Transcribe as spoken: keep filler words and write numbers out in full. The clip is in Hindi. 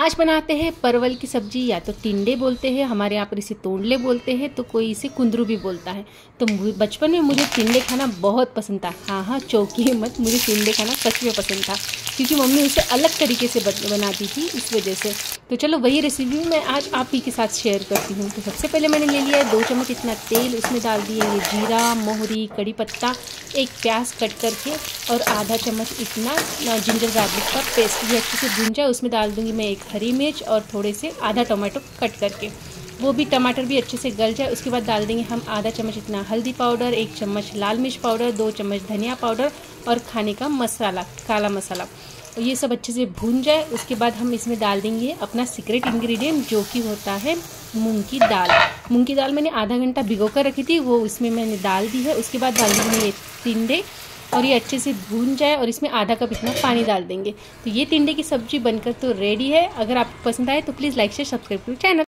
आज बनाते हैं परवल की सब्जी, या तो टिंडे बोलते हैं, हमारे यहाँ पर इसे तोंडले बोलते हैं, तो कोई इसे कुंदरू भी बोलता है। तो बचपन में मुझे टिंडे खाना बहुत पसंद था। हाँ हाँ चौंकिए मत, मुझे टिंडे खाना सच में पसंद था, क्योंकि मम्मी उसे अलग तरीके से बनाती थी, इस वजह से। तो चलो वही रेसिपी मैं आज आप ही के साथ शेयर करती हूँ। तो सबसे पहले मैंने ले लिया है दो चम्मच इतना तेल, उसमें डाल दिए ये जीरा, मोहरी, कड़ी पत्ता, एक प्याज कट करके और आधा चम्मच इतना जिंजर गार्लिक का पेस्ट। ये अच्छे से भून जाए, उसमें डाल दूँगी मैं एक हरी मिर्च और थोड़े से आधा टमाटो कट करके, वो भी टमाटर भी अच्छे से गल जाए। उसके बाद डाल देंगे हम आधा चम्मच इतना हल्दी पाउडर, एक चम्मच लाल मिर्च पाउडर, दो चम्मच धनिया पाउडर और खाने का मसाला, काला मसाला। और ये सब अच्छे से भून जाए, उसके बाद हम इसमें डाल देंगे अपना सीक्रेट इंग्रेडिएंट, जो कि होता है मूंग की दाल। मूंग की दाल मैंने आधा घंटा भिगो कर रखी थी, वो इसमें मैंने डाल दी है। उसके बाद डाल देंगे ये टिंडे और ये अच्छे से भून जाए, और इसमें आधा कप इतना पानी डाल देंगे। तो ये टिंडे की सब्जी बनकर तो रेडी है। अगर आपको पसंद आए तो प्लीज़ लाइक शेयर सब्सक्राइब करो चैनल।